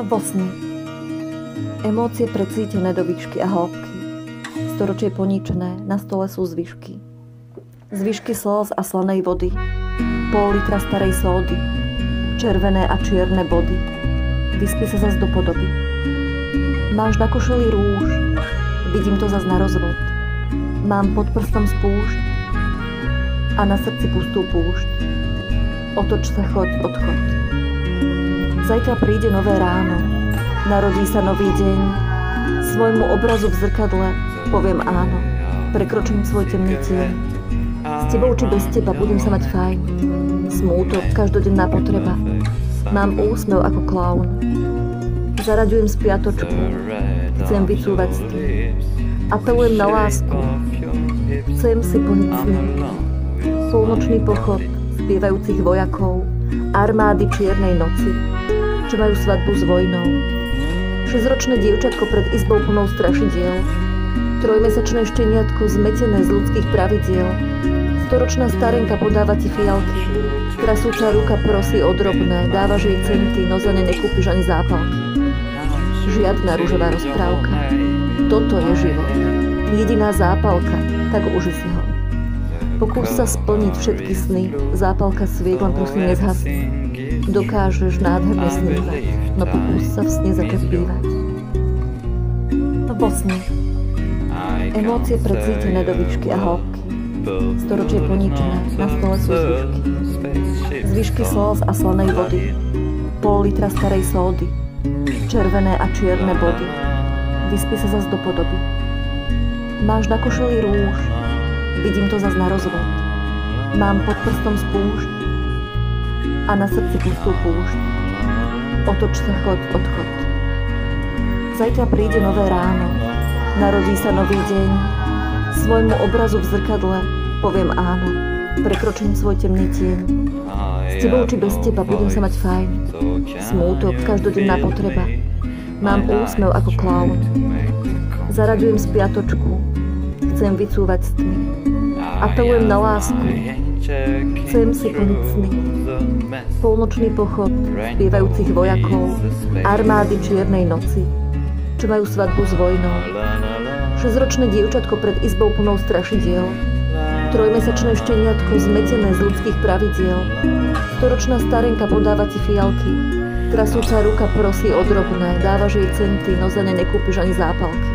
vo sne. Emócie precítené do výšky a hĺbky. Storočie poníčené, na stole sú zvyšky. Zvyšky slz a slanej vody. Pol litra starej sódy. Červené a čierne body. Vyspí sa zas do podoby. Máš na košeli rúž. Vidím to zas na rozvod. Mám pod prstom spúšť a na srdci pustú púšť. Otoč sa, choď, odchod. Zajtra príde nové ráno. Narodí sa nový deň. Svojmu obrazu v zrkadle poviem áno. Prekročím svoj temný tieň. S tebou či bez teba budem sa mať fajn. Smútok, každodenná potreba. Mám úsmev ako klaun. Zaraďujem spiatočku. Chcem vycúvať sny. Apelujem na lásku. Chcem si plniť sny. Polnočný pochod spievajúcich vojakov, armády čiernej noci, čo majú svadbu s vojnou. 6-ročné dievčatko pred izbou plnou strašidiel. 3-mesačné šteniatko zmetené z ľudských pravidiel. 100-ročná starenka podáva ti fialky. Trasúca ruka prosí o drobné, dávaš jej centy, no za ne nekúpiš ani zápalky. Žiadna ružová rozprávka. Toto je život. Jediná zápalka, tak uži si ho. Pokús sa splniť všetky sny, zápalka sviek, len prosím nezhasni. Dokážeš nádherne snívať, no pokús sa v sne začať bývať. Vo sne. Emócie precítené do výšky a hĺbky. Storočie poníčené, na stole sú zvyšky. Zvyšky slz a slanej vody. Pol litra starej sódy. Červené a čierne body. Vyspí sa zas do podoby. Máš na košeli rúž. Vidím to zas na rozvod. Mám pod prstom spúšť a na srdci pustú púšť. Otoč sa, choď, odchod. Zajtra príde nové ráno. Narodí sa nový deň. Svojmu obrazu v zrkadle poviem áno. Prekročím svoj temný tieň. S tebou či bez teba budem sa mať fajn. Smútok, každodenná potreba. Mám úsmev ako klaun. Zaraďujem spiatočku. Chcem vycúvať sny. Apelujem na lásku. Chcem si plniť sny. Polnočný pochod spievajúcich vojakov, armády čiernej noci, čo majú svadbu s vojnou. 6-ročné dievčatko pred izbou plnou strašidiel. 3-mesačné šteniatko zmetené z ľudských pravidiel. 100-ročná starenka podáva ti fialky. Trasúca ruka prosí o drobné, dávaš jej centy, no za ne nekúpiš ani zápalky.